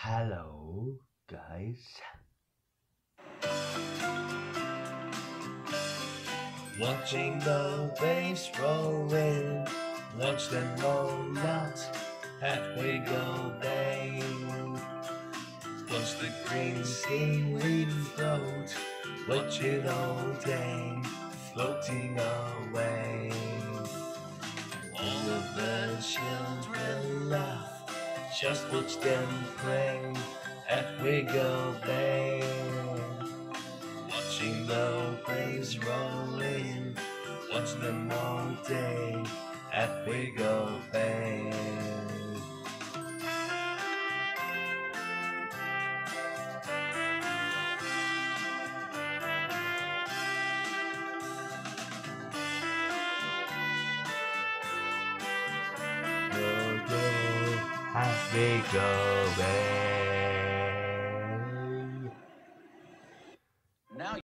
Hello, guys. Watching the waves roll in, watch them roll out at Wiggle Bay. Watch the green seaweed float, watch it all day, floating away. All of the children laugh, just watch them play at Wiggle Bay. Watching the waves roll in, watch them all day at Wiggle Bay. Go, go, at Wiggle Bay.